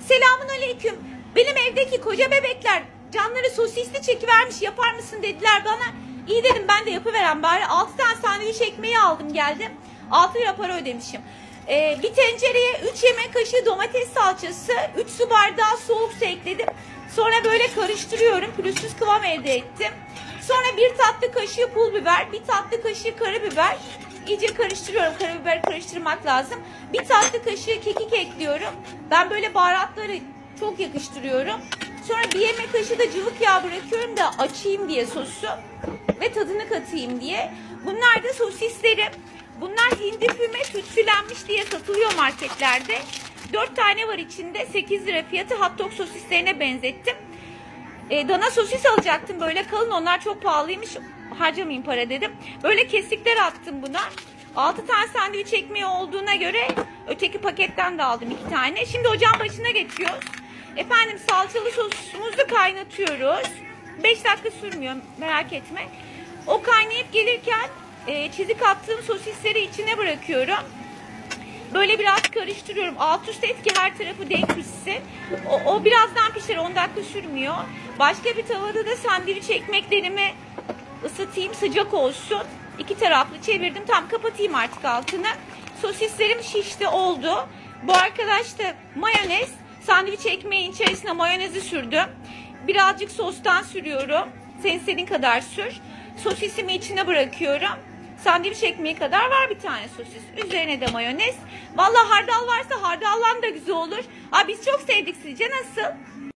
Selamünaleyküm. Benim evdeki koca bebekler canları sosisli çekivermiş, yapar mısın dediler bana. İyi dedim, ben de yapıveren bari. 6 tane sandviç ekmeği aldım geldim. 6 lira para ödemişim. Bir tencereye 3 yemek kaşığı domates salçası, 3 su bardağı soğuk su ekledim. Sonra böyle karıştırıyorum. Pürüzsüz kıvam elde ettim. Sonra 1 tatlı kaşığı pul biber, 1 tatlı kaşığı karabiber. İyice karıştırıyorum. Karabiberi karıştırmak lazım. 1 tatlı kaşığı kekik ekliyorum. Ben böyle baharatları çok yakıştırıyorum. Sonra 1 yemek kaşığı da cıvık yağ bırakıyorum da açayım diye sosu ve tadını katayım diye. Bunlar da sosislerim. Bunlar hindi füme tütsülenmiş diye satılıyor marketlerde. 4 tane var içinde. 8 lira fiyatı. Hot dog sosislerine benzettim. Dana sosis alacaktım böyle kalın, onlar çok pahalıymış, harcamayayım para dedim. Böyle kesikler attım buna. 6 tane sandviç ekmeği olduğuna göre öteki paketten de aldım 2 tane. Şimdi ocağın başına geçiyoruz. Efendim, salçalı sosumuzu kaynatıyoruz. 5 dakika sürmüyor, merak etme. O kaynayıp gelirken çizik attığım sosisleri içine bırakıyorum. Böyle biraz karıştırıyorum. Alt üst et ki her tarafı denk pişsin. O birazdan pişer. 10 dakika sürmüyor. Başka bir tavada da sandviç ekmeklerimi ısıtayım. Sıcak olsun. 2 taraflı çevirdim. Tam kapatayım artık altını. Sosislerim şişti, oldu. Bu arkadaş da mayonez. Sandviç ekmeğin içerisine mayonezi sürdüm. Birazcık sostan sürüyorum. Sen istediğin kadar sür. Sosisimi içine bırakıyorum. Sandviç ekmeği kadar var bir tane sosis. Üzerine de mayonez. Vallahi hardal varsa hardallan da güzel olur. Biz çok sevdik, sizce nasıl?